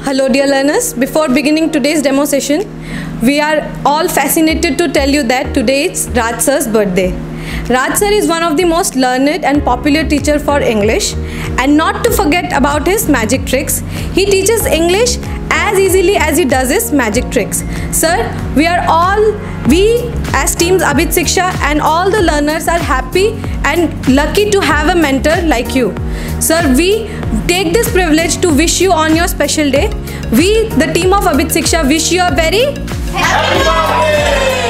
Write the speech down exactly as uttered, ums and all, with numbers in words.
Hello dear learners, before beginning today's demo session, we are all fascinated to tell you that today it's Raj sir's birthday. Raj sir is one of the most learned and popular teacher for English, and not to forget about his magic tricks. He teaches English as easily as he does his magic tricks. Sir, we are all, we as teams Abhit Shiksha and all the learners are happy and lucky to have a mentor like you. Sir, we take this privilege to wish you on your special day. We, the team of Abhit Shiksha, wish you a very happy birthday.